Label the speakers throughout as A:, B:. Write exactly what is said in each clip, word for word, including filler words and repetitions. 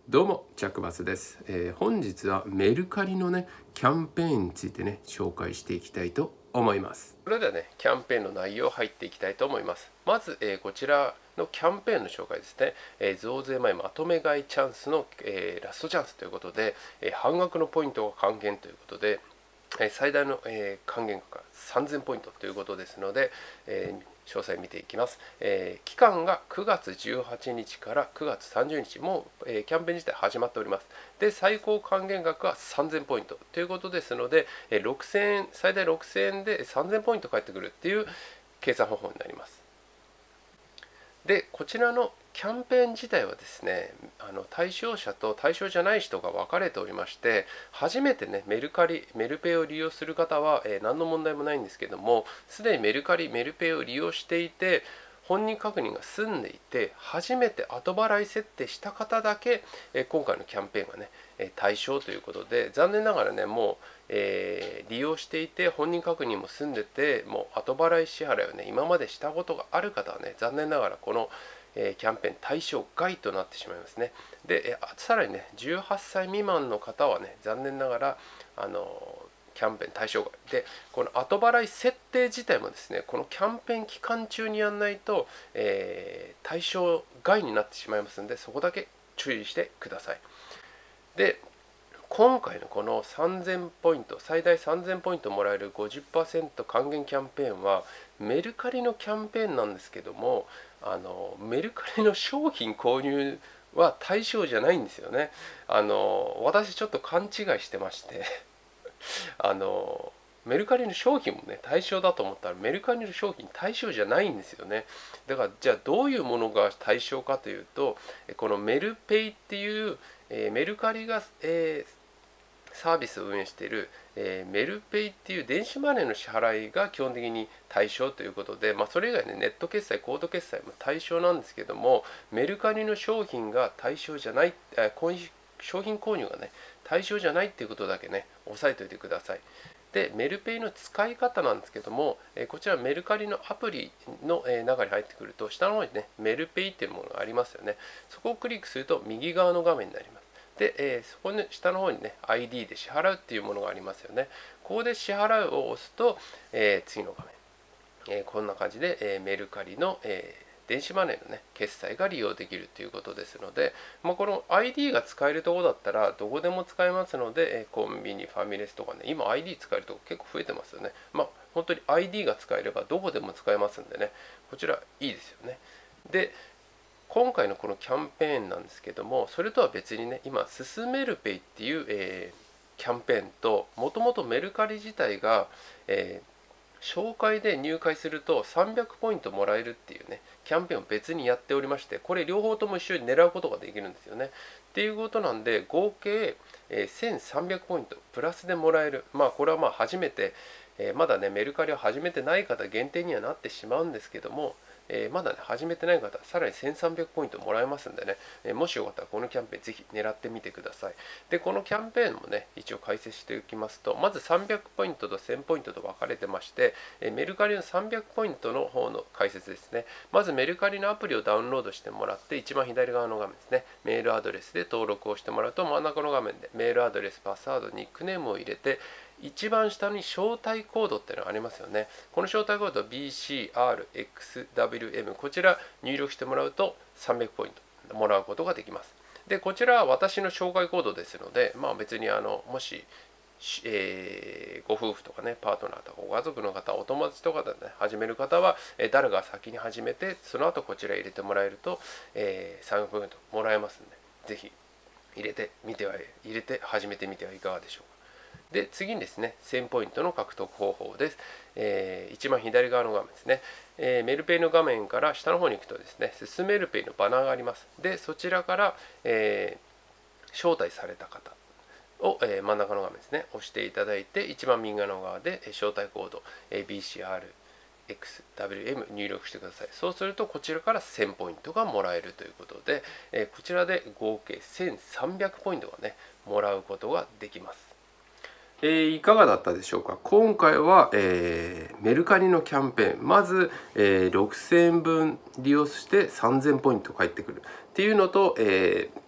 A: どうも、ジャックバスです、えー、本日はメルカリのね、キャンペーンについてね、紹介していきたいと思います。それではね、キャンペーンの内容入っていきたいと思います。まず、えー、こちらのキャンペーンの紹介ですね。えー、増税前まとめ買いチャンスの、えー、ラストチャンスということで、えー、半額のポイントが還元ということで、えー、最大の、えー、還元額がさんぜんポイントということですので、えー詳細見ていきます、えー、期間がくがつじゅうはちにちからくがつさんじゅうにち、もう、えー、キャンペーン自体始まっております。で、最高還元額はさんぜんポイントということですので、えー、ろくせんえん、最大ろくせんえんでさんぜんポイント返ってくるっていう計算方法になります。で、こちらのキャンペーン自体はですね、あの対象者と対象じゃない人が分かれておりまして、初めてね、メルカリ、メルペイを利用する方は、えー、何の問題もないんですけども、すでにメルカリ、メルペイを利用していて、本人確認が済んでいて、初めて後払い設定した方だけ、えー、今回のキャンペーンがね、対象ということで、残念ながらね、もう、えー、利用していて、本人確認も済んでて、もう後払い支払いをね、今までしたことがある方はね、残念ながらこのえー、キャンペーン対象外となってしまいますね。で、えさらにね、じゅうはっさい未満の方はね、残念ながら、あのキャンペーン対象外で、この後払い設定自体もですね、このキャンペーン期間中にやらないと、えー、対象外になってしまいますので、そこだけ注意してください。で、今回のこのさんぜんポイント、最大さんぜんポイントもらえる ごじゅっパーセント 還元キャンペーンは、メルカリのキャンペーンなんですけども、あのメルカリの商品購入は対象じゃないんですよね。あの私ちょっと勘違いしてましてあのメルカリの商品もね対象だと思ったら、メルカリの商品対象じゃないんですよね。だからじゃあどういうものが対象かというと、このメルペイっていう、えー、メルカリが、えーサービスを運営している、えー、メルペイっていう電子マネーの支払いが基本的に対象ということで、まあ、それ以外ね、ネット決済、コード決済も対象なんですけども、メルカリの商品が対象じゃない、えー、商品購入がね、対象じゃないっていうことだけね、押さえておいてください。で、メルペイの使い方なんですけども、えー、こちらメルカリのアプリの、えー、中に入ってくると、下の方にね、メルペイっていうものがありますよね。そこをクリックすると右側の画面になります。で、えー、そこの下の方にね、アイディー で支払うっていうものがありますよね。ここで支払うを押すと、えー、次の画面、えー、こんな感じで、えー、メルカリの、えー、電子マネーのね、決済が利用できるということですので、まあ、この アイディー が使えるところだったら、どこでも使えますので、えー、コンビニ、ファミレスとかね、今 アイディー 使えるとこ結構増えてますよね。まあ、本当に アイディー が使えればどこでも使えますんでね、こちらいいですよね。で、今回のこのキャンペーンなんですけども、それとは別にね、今、すすめるペイっていう、えー、キャンペーンと、もともとメルカリ自体が、えー、紹介で入会するとさんびゃくポイントもらえるっていうね、キャンペーンを別にやっておりまして、これ両方とも一緒に狙うことができるんですよね。っていうことなんで、合計、えー、せんさんびゃくポイントプラスでもらえる。まあ、これはまあ初めて、えー、まだね、メルカリを始めてない方限定にはなってしまうんですけども、えー、まだね、始めてない方、さらにせんさんびゃくポイントもらえますんでね、えー、もしよかったらこのキャンペーンぜひ狙ってみてください。で、このキャンペーンもね、一応解説しておきますと、まずさんびゃくポイントとせんポイントと分かれてまして、えー、メルカリのさんびゃくポイントの方の解説ですね。まずメルカリのアプリをダウンロードしてもらって、一番左側の画面ですね、メールアドレスで登録をしてもらうと、真ん中の画面でメールアドレス、パスワード、ニックネームを入れて、一番下に招待コードっていうのがありますよね。この招待コード ビーシーアールエックスダブリューエム、 こちら入力してもらうとさんびゃくポイントもらうことができます。で、こちらは私の紹介コードですので、まあ別にあの、もし、えー、ご夫婦とかね、パートナーとかご家族の方、お友達とかでね、始める方は、えー、誰が先に始めて、その後こちら入れてもらえると、えー、さんびゃくポイントもらえますんで、ぜひ入れてみては、入れて始めてみてはいかがでしょうか。で、次にですね、せんポイントの獲得方法です。えー、一番左側の画面ですね、えー、メルペイの画面から下の方に行くとですね、進めるペイのバナーがあります。で、そちらから、えー、招待された方を、えー、真ん中の画面ですね、押していただいて、一番右側の側で招待コード、えー、ビーシーアールエックスダブリューエム 入力してください。そうするとこちらからせんポイントがもらえるということで、えー、こちらで合計せんさんびゃくポイントがね、もらうことができます。えー、いかがだったでしょうか。今回は、えー、メルカリのキャンペーン、まず、えー、ろくせんえんぶん利用してさんぜんポイント返ってくるっていうのと、えー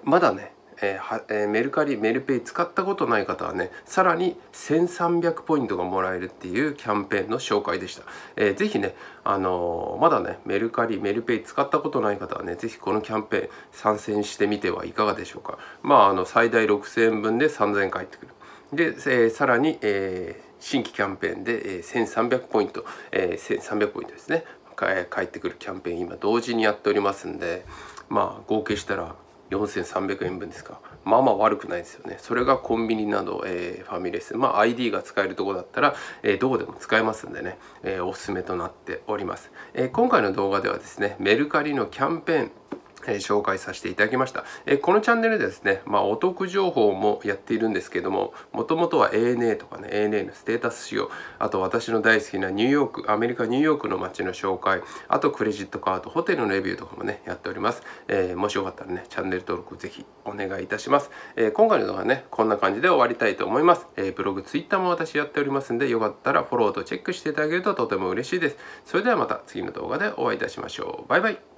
A: まだねえーはえー、メルカリメルペイ使ったことない方はね、さらにせんさんびゃくポイントがもらえるっていうキャンペーンの紹介でした。えー、ぜひね、あのー、まだねメルカリメルペイ使ったことない方はね、ぜひこのキャンペーン参戦してみてはいかがでしょうか。まああの最大ろくせんえんぶんでさんぜんえん返ってくる。で、えー、さらに、えー、新規キャンペーンで、えー、せんさんびゃくポイント、えー、せんさんびゃくポイントですね、返ってくるキャンペーン今同時にやっておりますんで、まあ合計したらよんせんさんびゃくえんぶんですか。まあまあ悪くないですよね。それがコンビニなど、えー、ファミレス、まあ アイディー が使えるところだったら、えー、どこでも使えますんでね、えー、おすすめとなっております。えー、今回の動画ではですね、メルカリのキャンペーンえー、紹介させていただきました。えー、このチャンネルでですね、まあ、お得情報もやっているんですけども、もともとは エーエヌエー とかね、エーエヌエー のステータス仕様、あと私の大好きなニューヨーク、アメリカニューヨークの街の紹介、あとクレジットカード、ホテルのレビューとかもね、やっております。えー、もしよかったらね、チャンネル登録ぜひお願いいたします。えー、今回の動画はね、こんな感じで終わりたいと思います。えー、ブログ、ツイッターも私やっておりますんで、よかったらフォローとチェックしていただけるととても嬉しいです。それではまた次の動画でお会いいたしましょう。バイバイ。